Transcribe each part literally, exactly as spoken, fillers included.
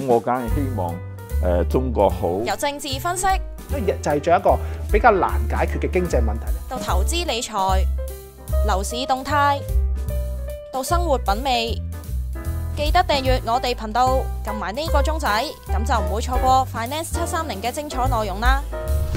我梗係希望誒、呃、中國好。 由政治分析所以就係做一個比較難解決嘅經濟問題咧。 到投資理財、樓市動態，到生活品味，記得訂閱我哋頻道，撳埋呢個鐘仔，咁就唔會錯過 Finance 七三零嘅精彩內容啦。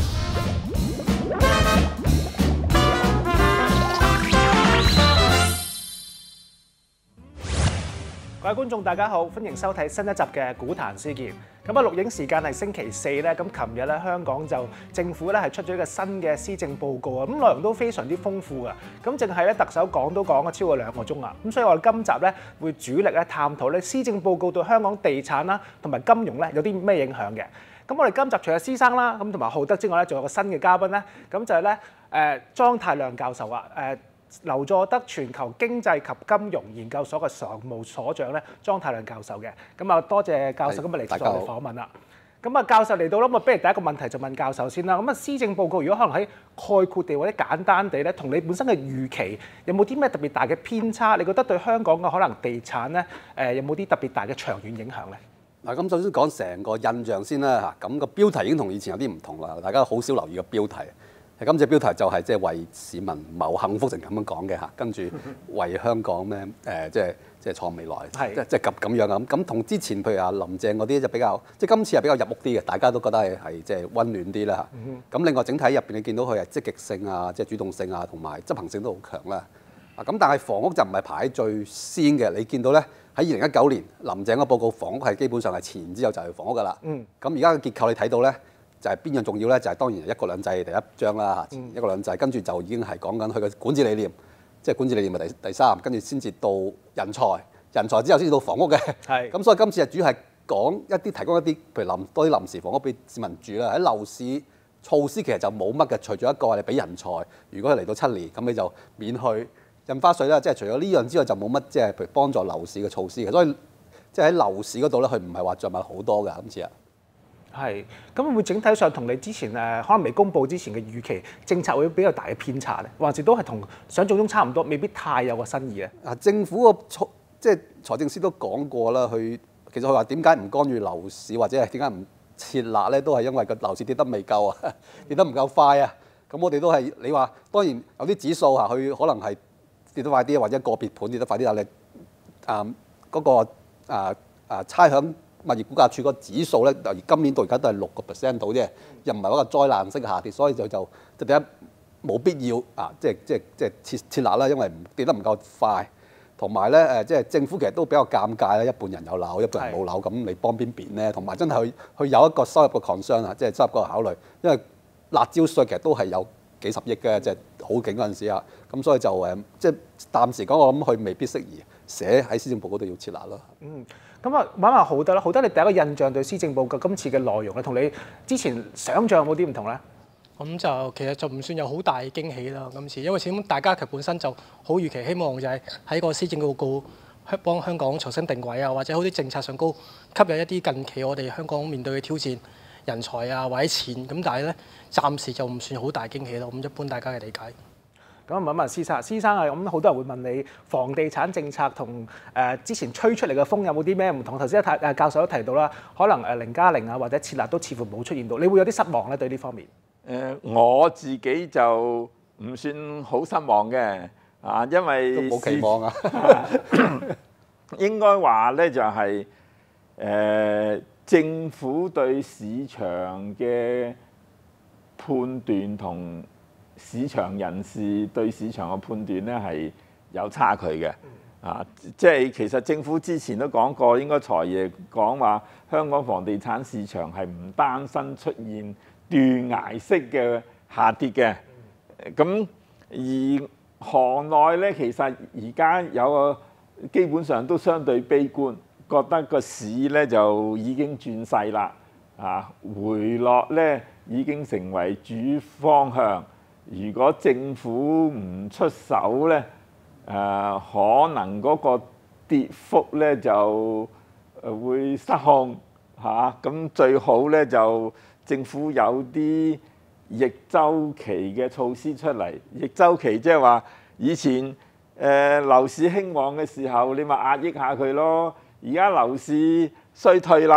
各位觀眾大家好，歡迎收睇新一集嘅股壇思健。咁啊，錄影時間係星期四咧，咁琴日咧香港就政府咧係出咗一個新嘅施政報告啊，咁內容都非常之豐富噶。咁淨係咧特首講都講咗超過兩個鐘啊，咁所以我哋今集咧會主力咧探討咧施政報告對香港地產啦同埋金融咧有啲咩影響嘅。咁我哋今集除咗施生啦，咁同埋浩德之外咧，仲有個新嘅嘉賓咧，咁就係咧誒莊太量教授啊，誒。劉佐德全球經濟及金融研究所嘅常務所長咧，莊太量教授嘅。咁啊，多謝教授今日嚟接受我哋訪問啦。咁啊，教授嚟到啦，咁啊，不如第一個問題就問教授先啦。咁啊，施政報告如果可能喺概括地或者簡單地咧，同你本身嘅預期有冇啲咩特別大嘅偏差？你覺得對香港嘅可能地產咧，誒有冇啲特別大嘅長遠影響咧？ 嗱，咁首先講成個印象先啦嚇。咁個標題已經同以前有啲唔同啦，大家好少留意個標題。今次標題就係即係為市民謀幸福，成咁樣講嘅嚇，跟住為香港咩誒即係即係創未來，即即係咁咁樣咁。咁同之前譬如阿林鄭嗰啲就比較，即係今次係比較入屋啲嘅，大家都覺得係係即係溫暖啲啦嚇。咁另外整體入邊你見到佢係積極性啊，即係主動性啊，同埋執行性都好強啦。啊咁，但係房屋就唔係排喺最先嘅。你見到咧喺二零一九年林鄭個報告，房屋係基本上係前之後就係房屋㗎啦。咁而家嘅結構你睇到咧。就係邊樣重要咧？就係、是、當然一國兩制第一章啦嚇，一國兩制跟住就已經係講緊佢嘅管治理念，即係管治理念係第第三，跟住先至到人才，人才之後先至到房屋嘅。係咁，所以今次係主要係講一啲提供一啲，譬如臨多啲臨時房屋俾市民住啦。喺樓市措施其實就冇乜嘅，除咗一個你俾人才，如果係嚟到七年，咁你就免去印花稅啦。即係除咗呢樣之外，就冇乜即係譬如幫助樓市嘅措施嘅。所以即係喺樓市嗰度咧，佢唔係話着墨好多㗎今次啊。 係，咁會整體上同你之前誒可能未公佈之前嘅預期政策會比較大嘅偏差咧，還是都係同想像中差唔多，未必太有個新意咧？ 啊，政府個財即係財政司都講過啦，佢其實佢話點解唔干預樓市或者係點解唔設立咧，都係因為個樓市跌得未夠啊，跌得唔夠快啊。咁我哋都係你話，當然有啲指數嚇，佢可能係跌得快啲，或者個別盤跌得快啲，但係啊嗰個啊啊差餉物業估價署個指數咧，由今年到而家都係六個 percent 到啫，又唔係一個災難式嘅下跌，所以就就就第一冇必要啊，即係即係即係設設立啦，因為唔跌得唔夠快，同埋咧誒，即係政府其實都比較尷尬啦，一半人有樓，一半人冇樓，咁你幫邊邊咧？同埋真係去去有一個收入嘅 concern 啊，即係收入嗰個考慮，因為辣椒稅其實都係有幾十億嘅，即係好勁嗰陣時啊，咁所以就誒，即係暫時講，我諗佢未必適宜寫喺施政報告度要設立咯。 嗯。咁啊，問下浩德啦，浩德你第一個印象對施政報告今次嘅內容咧，同你之前想象有冇啲唔同咧？ 咁就其實就唔算有好大驚喜啦，今次，因為始終大家其實本身就好預期，希望就係喺個施政報告幫香港重新定位啊，或者好啲政策上高吸引一啲近期我哋香港面對嘅挑戰，人才啊或者錢，咁但係咧暫時就唔算好大驚喜咯。咁一般大家嘅理解。 咁問一問施生，施生啊，咁好多人會問你房地產政策同誒、呃、之前吹出嚟嘅風有冇啲咩唔同？頭先誒教授都提到啦，可能誒零加零啊或者設立都似乎冇出現到，你會有啲失望咧對呢方面？誒、 呃，我自己就唔算好失望嘅啊，因為都冇期望啊。 應該話咧就係、是、誒、呃、政府對市場嘅判斷同市場人士對市場嘅判斷咧係有差距嘅，啊，即係其實政府之前都講過，應該財爺講話香港房地產市場係唔擔心出現斷崖式嘅下跌嘅，咁而行內咧其實而家有個基本上都相對悲觀，覺得個市咧就已經轉勢啦，啊，回落咧已經成為主方向。如果政府唔出手咧，誒、呃、可能嗰個跌幅咧就誒會失控嚇。咁、啊、最好咧就政府有啲逆周期嘅措施出嚟。逆周期即係話以前誒、呃、樓市興旺嘅時候，你咪壓抑下佢咯。而家樓市衰退啦，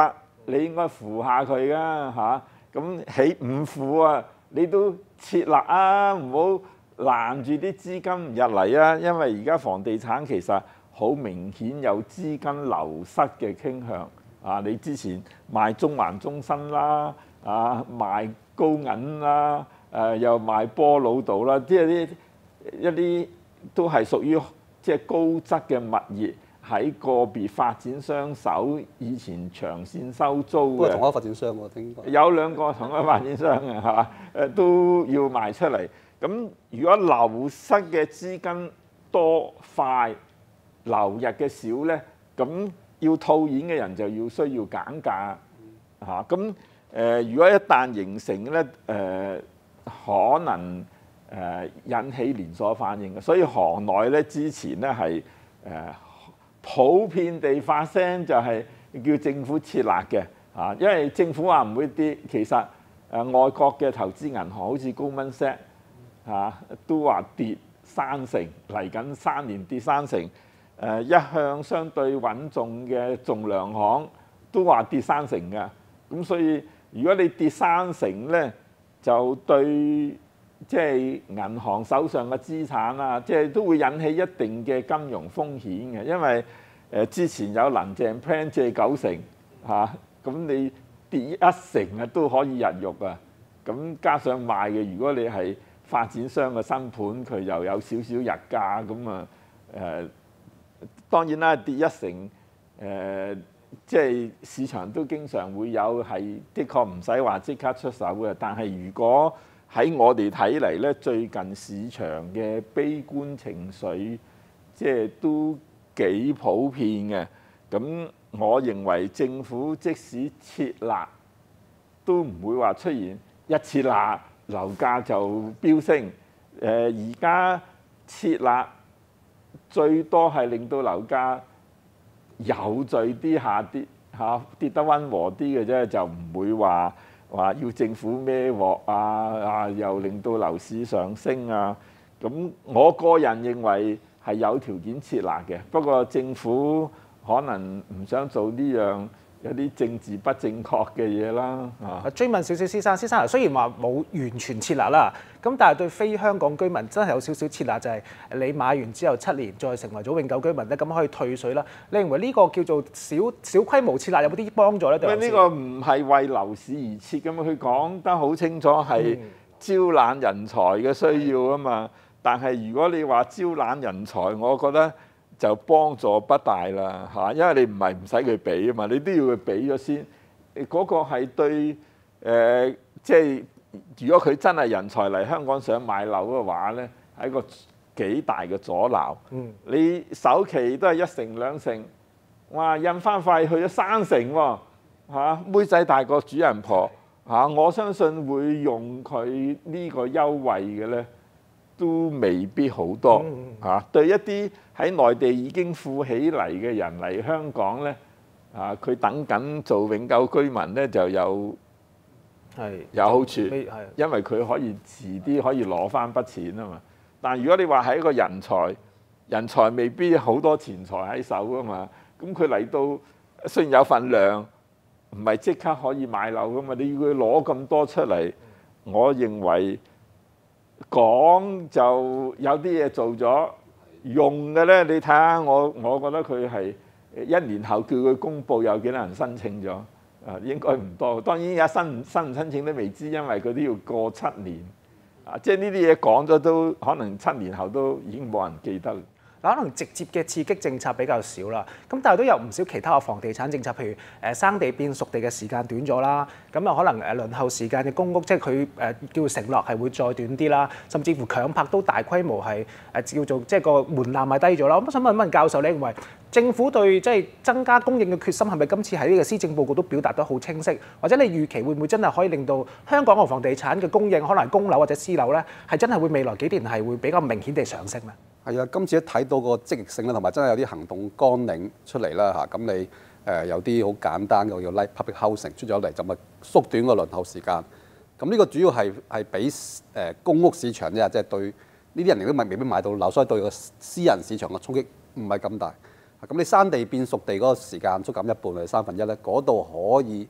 你應該扶下佢㗎嚇。咁起唔扶啊，你都設立啊，唔好攔住啲資金入嚟啊。因為而家房地產其實好明顯有資金流失嘅傾向啊。你之前賣中環中心啦，啊賣高銀啦，誒、啊、又賣波老道啦，即係啲一啲都係屬於即係高質嘅物業。喺個別發展商手以前長線收租嘅， 同一個發展商喎，應該有兩個同一個發展商嘅嚇，誒都要賣出嚟。咁如果流失嘅資金多快，流入嘅少咧，咁要套現嘅人就要需要減價嚇。咁誒，如果一旦形成咧，誒可能誒引起連鎖反應嘅，所以行內咧之前咧係誒。普遍地發聲就係叫政府設立嘅啊，因為政府話唔會跌，其實誒、呃、外國嘅投資銀行好似 Goldman Sachs 嚇都話跌三成，嚟緊三年跌三成。誒、呃、一向相對穩重嘅仲量行都話跌三成㗎，咁所以如果你跌三成咧，就對即係銀行手上嘅資產啊，即係都會引起一定嘅金融風險嘅，因為誒之前有林鄭 plan 借九成嚇，咁你跌一成啊都可以入獄啊，咁加上賣嘅，如果你係發展商嘅新盤，佢又有少少日價咁啊誒，當然啦跌一成誒，即係市場都經常會有係的確唔使話即刻出手嘅，但係如果喺我哋睇嚟咧，最近市場嘅悲觀情緒，即係都幾普遍嘅。咁我認為政府即使設立，都唔會話出現一設立樓價就飆升。誒而家設立最多係令到樓價有序啲下跌嚇，跌得溫和啲嘅啫，就唔會話。話要政府孭鑊啊啊，又令到樓市上升啊！咁我個人認為係有條件設立嘅，不過政府可能唔想做呢樣有啲政治不正確嘅嘢啦啊！ 追問少少先生，先生雖然話冇完全設立啦，咁但係對非香港居民真係有少少設立，就係你買完之後七年再成為咗永久居民咧，咁可以退稅啦。你認為呢個叫做小小規模設立有冇啲幫助咧？ 因為呢個唔係為樓市而設㗎嘛，佢講得好清楚係招攬人才嘅需要啊嘛。但係如果你話招攬人才，我覺得就幫助不大啦嚇，因為你唔係唔使佢俾啊嘛，你都要佢俾咗先。嗰個係對誒，即係如果佢真係人才嚟香港想買樓嘅話咧，係一個幾大嘅阻撓。嗯，你首期都係一成兩成，哇！印花費去咗三成喎嚇，妹仔大過主人婆嚇，我相信會用佢呢個優惠嘅咧，都未必好多嚇。對一啲喺內地已經富起嚟嘅人嚟香港咧。啊！佢等緊做永久居民咧，就有係有好處，因為佢可以遲啲可以攞翻筆錢啊嘛。但如果你話係一個人才，人才未必好多錢財喺手啊嘛。咁佢嚟到雖然有份量，唔係即刻可以買樓噶嘛。你要佢攞咁多出嚟，我認為講就有啲嘢做咗，用嘅咧，你睇下我，我覺得佢係。一年後叫佢公佈有幾多人申請咗，啊應該唔多。當然而家申申唔申請都未知，因為佢都要過七年，啊即係呢啲嘢講咗都可能七年後都已經冇人記得。 可能直接嘅刺激政策比較少啦，咁但係都有唔少其他嘅房地產政策，譬如誒生地變熟地嘅時間短咗啦，咁啊可能誒輪候時間嘅公屋，即係佢誒叫承諾係會再短啲啦，甚至乎強拍都大規模係誒叫做即係個門檻係低咗啦。咁我想問問教授，你認為政府對即係增加供應嘅決心係咪今次喺呢個施政報告都表達得好清晰？或者你預期會唔會真係可以令到香港嘅房地產嘅供應，可能係供樓或者私樓咧，係真係會未來幾年係會比較明顯地上升咧？係啊，今次一睇到個積極性啦，同埋真係有啲行動綱領出嚟啦嚇，咁你誒有啲好簡單嘅叫 Like Public Housing 出咗嚟，就咪縮短個輪候時間。咁呢個主要係係俾誒公屋市場啫，即係對呢啲人亦都未未必買到樓，所以對個私人市場嘅衝擊唔係咁大。咁你生地變熟地嗰個時間縮減一半，係三分一咧，嗰度可以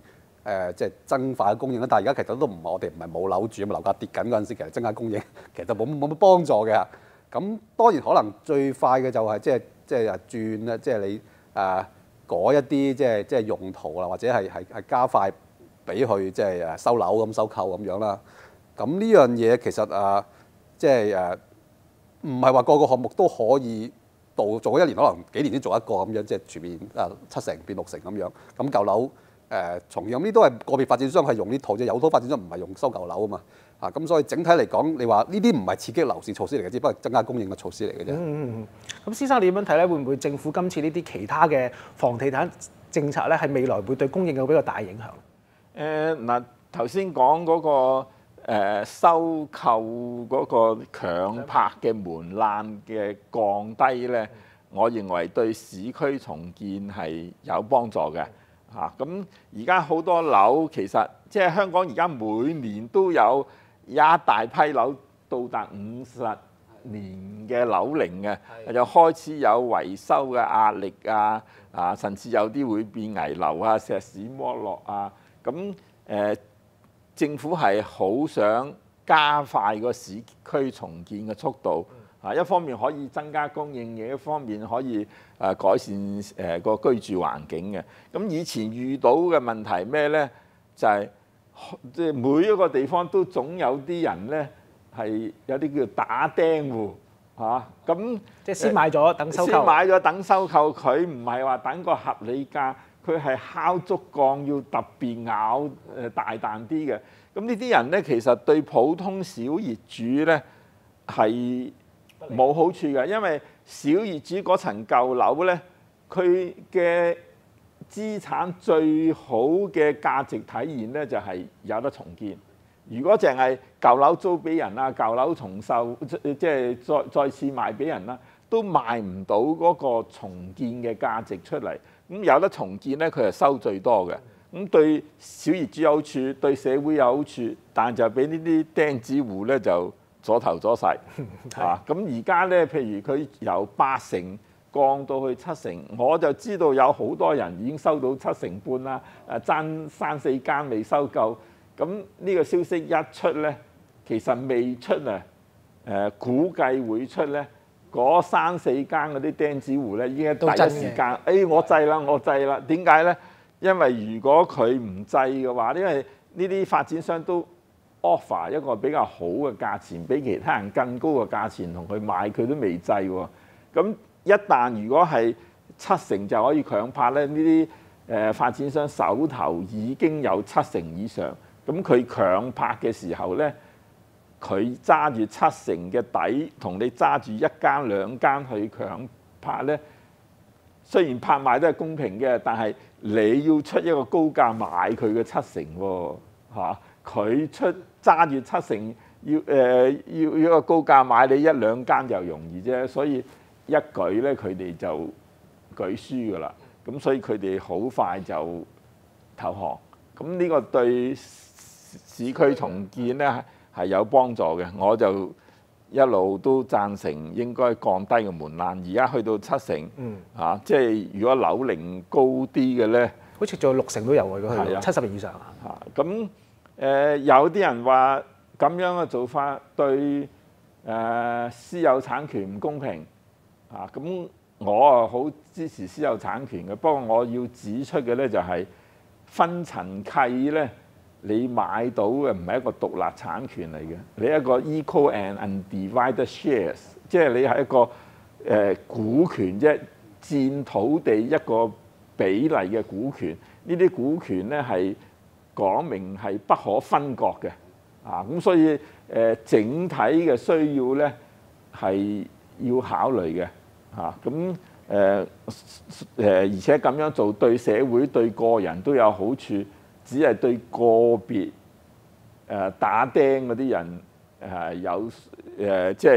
誒即係增快供應啦。但係而家其實都唔係我哋唔係冇樓住啊嘛，樓價跌緊嗰陣時，其實增加供應其實冇冇乜幫助嘅。咁當然可能最快嘅就係即係即係轉咧，即係你誒改一啲即係即係用途啦，或者係係係加快俾佢即係誒收樓咁收購咁樣啦。咁呢樣嘢其實啊，即係誒唔係話個個項目都可以到做咗一年，可能幾年先做一個咁樣，即係全面啊七成變六成咁樣。咁舊樓誒重用呢都係個別發展商係用呢套啫，有套發展商唔係用收舊樓啊嘛。啊咁所以整體嚟講，你話呢啲唔係刺激樓市措施嚟嘅，只不過係增加供應嘅措施嚟嘅啫。 嗯嗯咁先生你點樣睇咧？會唔會政府今次呢啲其他嘅房地產政策咧，係未來會對供應有比較大影響？ 誒嗱頭先講嗰個。誒、呃、收購嗰個強拍嘅門檻嘅降低咧，我認為對市區重建係有幫助嘅嚇。咁而家好多樓其實即係香港而家每年都有一大批樓到達五十年嘅樓齡嘅，就開始有維修嘅壓力啊啊，甚至有啲會變危樓啊、石屎剝落啊，咁誒。呃政府係好想加快個市區重建嘅速度，啊，一方面可以增加供應嘅，一方面可以誒改善誒個居住環境嘅。咁以前遇到嘅問題咩咧？就係即係每一個地方都總有啲人咧係有啲叫打釘戶嚇，咁即係先買咗等收購。 先買咗等收購，佢唔係話等個合理價。佢係敲竹槓，要特別咬誒大啖啲嘅。咁呢啲人咧，其實對普通小業主咧係冇好處嘅，因為小業主嗰層舊樓咧，佢嘅資產最好嘅價值體現咧就係有得重建。如果淨係舊樓租俾人啦，舊樓重售，即係再再次賣俾人啦，都賣唔到嗰個重建嘅價值出嚟。咁有得重建咧，佢係收最多嘅。咁對小業主有好處，對社會有好處，但就俾呢啲釘子戶咧就阻頭阻勢啊！咁而家咧，譬如佢由八成降到去七成，我就知道有好多人已經收到七成半啦。誒爭三四間未收夠，咁呢個消息一出咧，其實未出啊，誒估計會出咧。嗰三四間嗰啲釘子戶咧，已經第一時間，誒我制啦，我制啦。點解咧？因為如果佢唔制嘅話，因為呢啲發展商都 offer 一個比較好嘅價錢，比其他人更高嘅價錢同佢買，佢都未制喎。咁一旦如果係七成就可以強拍咧，呢啲誒發展商手頭已經有七成以上，咁佢強拍嘅時候咧。佢揸住七成嘅底，同你揸住一間兩間去強拍咧，雖然拍賣都係公平嘅，但係你要出一個高價買佢嘅七成喎，嚇佢出揸住七成，要誒、呃、要要一個高價買你一兩間就容易啫，所以一舉咧佢哋就舉輸㗎啦，咁所以佢哋好快就投降，咁呢個對市區重建咧。係有幫助嘅，我就一路都贊成應該降低個門檻。而家去到七成，嗯、啊，即係如果樓齡高啲嘅咧， 好似做六成都有喎，如果係七十年以上啊。咁誒、呃、有啲人話咁樣嘅做法對誒、呃、私有產權唔公平啊。咁我啊好支持私有產權嘅，不過我要指出嘅咧就係、是、分層契咧。你買到嘅唔係一個獨立產權嚟嘅，你一個 equal and undivided shares， 即係你係一個誒、呃、股權啫，佔土地一個比例嘅股權。呢啲股權咧係講明係不可分割嘅，啊咁所以誒、呃、整體嘅需要咧係要考慮嘅，嚇咁誒誒而且咁樣做對社會對個人都有好處。只係對個別誒打釘嗰啲人誒有誒，即係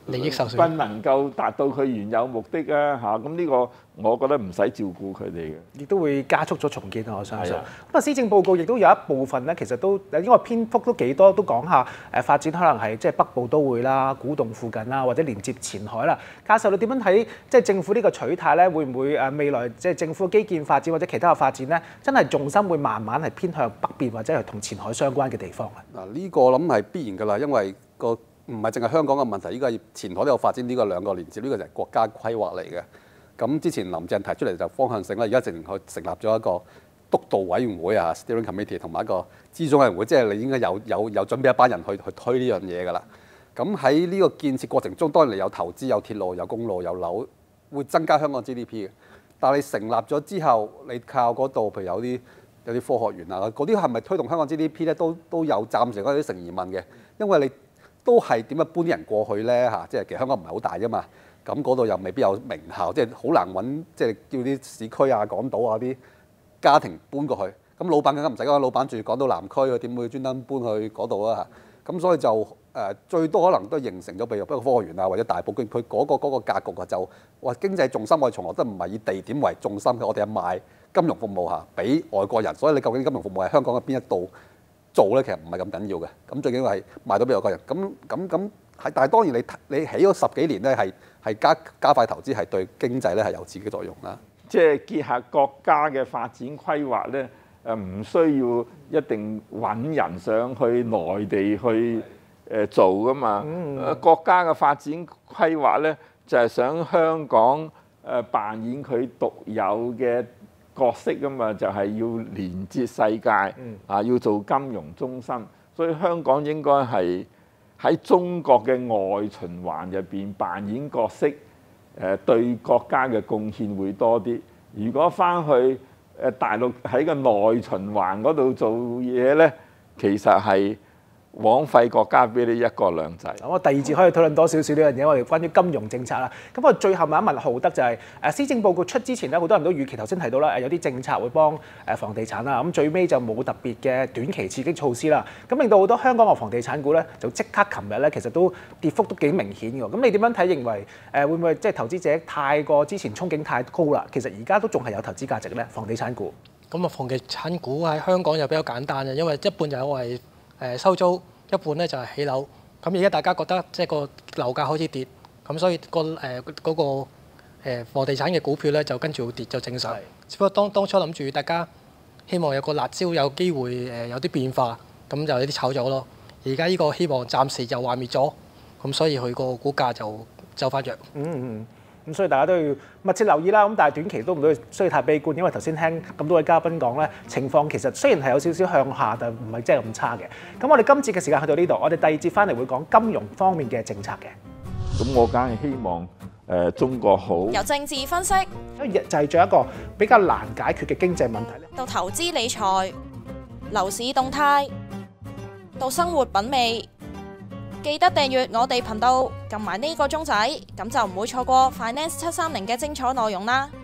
利益受損， 不能夠達到佢原有目的啊嚇。咁呢個我覺得唔使照顧佢哋嘅， 亦都會加速咗重建啊！我相信。 係啊咁啊，施政報告亦都有一部分咧，其實都應該篇幅都幾多，都講下誒發展可能係即係北部都會啦、古洞附近啦，或者連接前海啦。教授你點樣睇即係政府呢個取態咧？會唔會誒未來即係政府基建發展或者其他嘅發展咧，真係重心會慢慢係偏向北邊或者係同前海相關嘅地方啊？ 嗱，呢個我諗係必然㗎啦，因為個唔係淨係香港嘅問題，依家前海都有發展，呢個兩個連接，呢個就係國家規劃嚟嘅。咁之前林鄭提出嚟就方向性啦，而家直情佢成立咗一個督導委員會啊 （steering committee） 同埋一個諮詢委員會，即係你應該有有有準備一班人去去推呢樣嘢㗎啦。咁喺呢個建設過程中，當然你有投資、有鐵路、有公路、有樓，會增加香港 G D P 嘅。但係你成立咗之後，你靠嗰度，譬如有啲有啲科學園啊，嗰啲係咪推動香港 G D P 咧？都都有暫時嗰啲成疑問嘅，因為你都係點樣搬啲人過去咧嚇？即係其實香港唔係好大啫嘛。咁嗰度又未必有名校，即係好難揾，即係叫啲市區啊、港島啊啲家庭搬過去。咁老闆更加唔使講，老闆住港島南區，佢點會專登搬去嗰度啊？咁所以就誒、呃、最多可能都形成咗，譬如不過科學園啊或者大埔區，佢嗰、嗰個嗰、嗰個格局啊，就話經濟重心我哋從來都唔係以地點為重心嘅，我哋係賣金融服務嚇俾外國人。所以你究竟金融服務係香港嘅邊一度做咧？其實唔係咁緊要嘅。咁最緊要係賣到俾外國人。咁咁咁係，但係當然你你起咗十幾年咧係。係加加快投資，係對經濟咧係有刺激作用啦。 即係結合國家嘅發展規劃咧，誒唔需要一定揾人上去內地去誒做噶嘛。嗯、國家嘅發展規劃咧，就係想香港誒扮演佢獨有嘅角色噶嘛，就係要連接世界啊，要做金融中心。所以香港應該係喺中國嘅外循環入邊扮演角色，誒對國家嘅貢獻會多啲。如果翻去誒大陸喺個內循環嗰度做嘢咧，其實係枉費國家俾你一國兩制。 我第二節可以討論多少少呢樣嘢，我哋關於金融政策啦。咁我最後問一問浩德就係、是、誒施政報告出之前咧，好多人都預期頭先提到啦，誒有啲政策會幫誒房地產啦。咁最尾就冇特別嘅短期刺激措施啦。咁令到好多香港嘅房地產股咧，就即刻琴日咧其實都跌幅都幾明顯㗎。咁你點樣睇？認為誒會唔會即係投資者太過之前憧憬太高啦？其實而家都仲係有投資價值咧，房地產股。 咁啊，房地產股喺香港又比較簡單嘅，因為一半就係誒收租，一半咧就係起樓。咁而家大家覺得即係個樓價開始跌，咁所以、個誒嗰、呃嗰個、呃、房地產嘅股票咧就跟住會跌就正常。只不過當當初諗住大家希望有個辣椒有機會誒、呃、有啲變化，咁就有啲炒咗咯。而家呢個希望暫時就幻滅咗，咁所以佢個股價就走翻弱。 嗯嗯。咁所以大家都要密切留意啦。咁但係短期都唔都需要太悲觀，因為頭先聽咁多位嘉賓講咧，情況其實雖然係有少少向下，但唔係真係咁差嘅。咁我哋今節嘅時間去到呢度，我哋第二節翻嚟會講金融方面嘅政策嘅。 咁我梗係希望誒、呃、中國好。 由政治分析， 就係做一個比較難解決嘅經濟問題咧， 到投資理財、樓市動態，到生活品味。記得訂閱我哋頻道，撳埋呢個鐘仔，咁就唔會錯過 Finance 七三零嘅精彩內容啦〜